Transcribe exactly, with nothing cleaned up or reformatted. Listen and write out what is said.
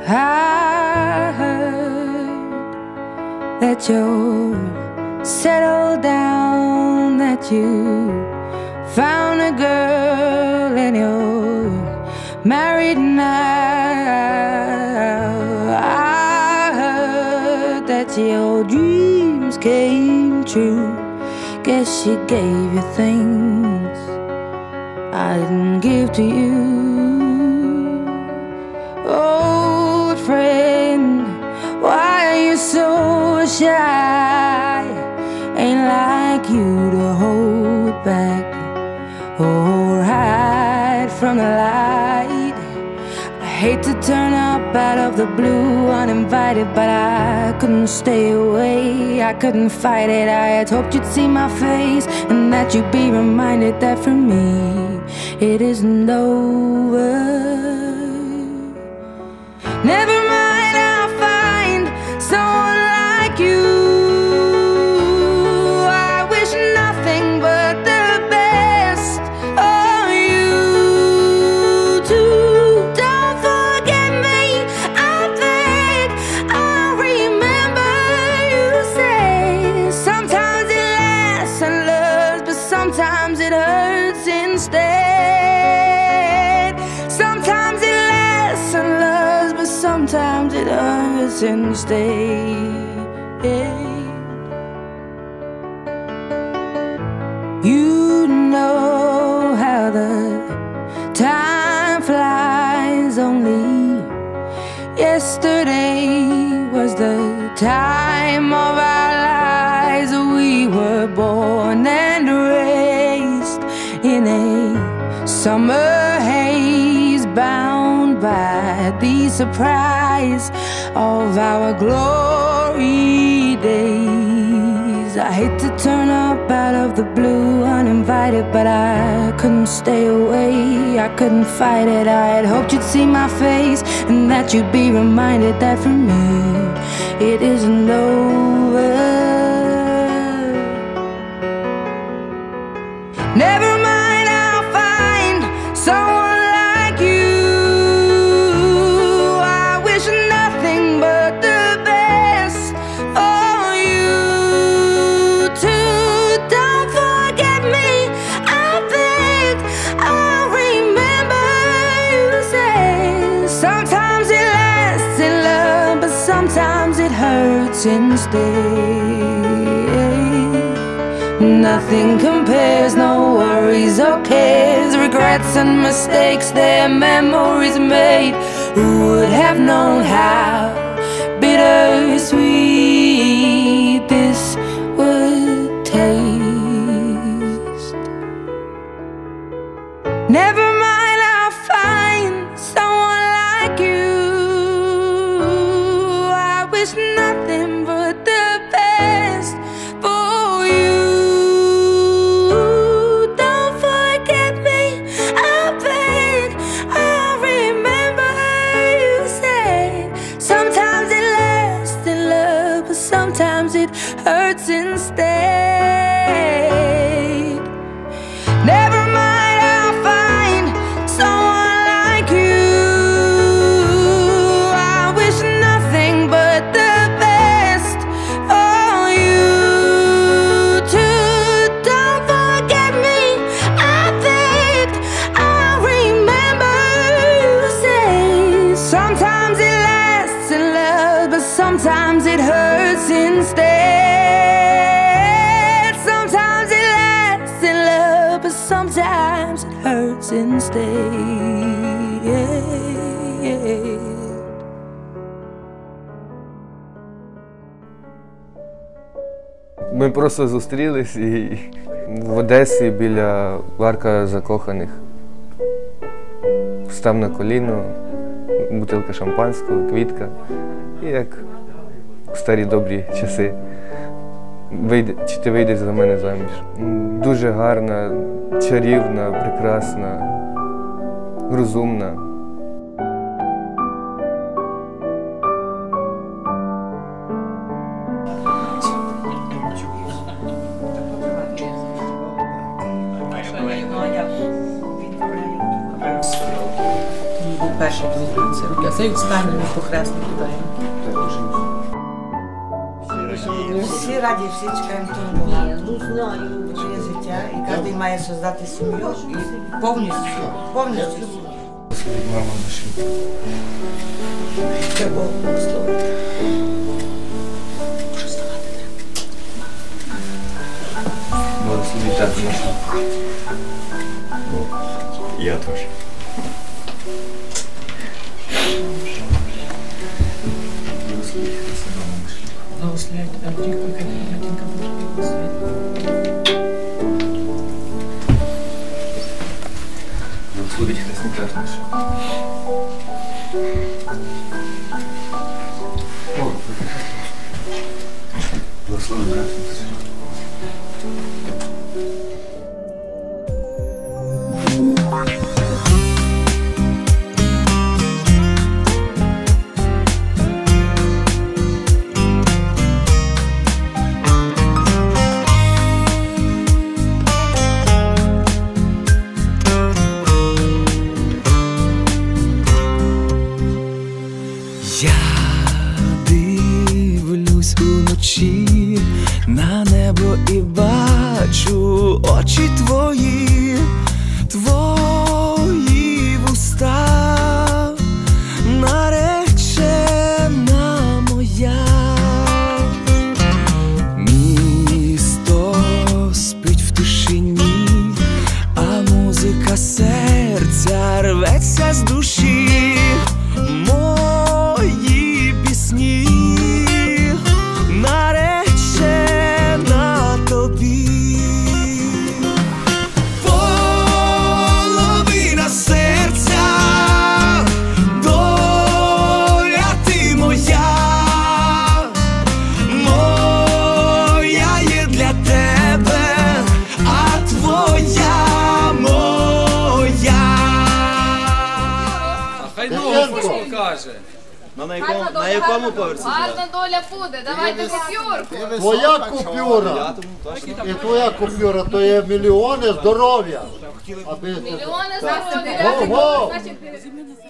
I heard that you're settled down, that you found a girl and you're married now. I heard that your dreams came true. Guess she gave you things I didn't give to you. Old friend, why are you so shy? Ain't like you to hold back or hide from the light. I hate to turn up out of the blue uninvited, but I couldn't stay away, I couldn't fight it. I had hoped you'd see my face and that you'd be reminded that for me it isn't over. Never mind, I'll find someone like you. I wish nothing but the best for you too. Don't forget me, I beg. I remember you say sometimes it lasts and loves, but sometimes it hurts instead. Sometimes it lasts and loves, but sometimes it hurts instead. You know how the time flies. Only yesterday was the time of our lives. We were born and raised in a summer haze, bound by the surprise of our glory days. I hate to turn up out of the blue uninvited, but I couldn't stay away, I couldn't fight it. I had hoped you'd see my face and that you'd be reminded that for me it isn't over. Never mind, I'll find someone like you. I wish nothing but the best for you too. Don't forget me, I beg. I remember you say sometimes it lasts in love, but sometimes it hurts instead. Nothing compares, no worries or cares, regrets and mistakes, their memories made. Who would have known how bittersweet this would taste? Never mind, I'll find someone like you. I wish nothing but the best for you. Don't forget me, I beg. I remember you said sometimes it lasts in love, but sometimes it hurts instead. Never mind, I'll find someone like you. I wish nothing but the best for you too. Don't forget me, I beg. I remember you say sometimes it lasts in love, but sometimes it hurts instead. Sometimes it lasts in love, but sometimes it hurts instead. Ми просто зустрілись і в Одесі біля Парка закоханих. Став на коліно, бутилка шампанського, квітка. І як в старі добрі часи. Вийде, чи ти вийдеш за мене заміж? Дуже гарна, чарівна, прекрасна, розумна. Перші дванадцять років. Це станемо похресно туди. Всі раді, всі чекаємо того моменту. Ну, знаю. Що є життя, і кожен має создати сім'ю і повністю, повністю. Мама наша. Це Бог благословить. Благословіть тату нашу. Я теж. Благословляйте, Андрійко, яка матінка Божа, благословляйте. Благословіть хресний тату нашу. Благослови брат. Я дивлюсь уночі на небо і бачу очі твої, твої вуста, наречена моя. Місто спить в тишині, а музика серця рветься з душі. Мої пісні наречена тобі. Половина серця, доля ти моя, моя є для тебе, а твоя моя. Хай нову покаже. Ну, на якому, на якому поверсі? Гарна доля буде, давайте купюрку. Твоя купюра і твоя купюра то є мільйони здоров'я. Мільйони здоров'я. Го-го! Значить,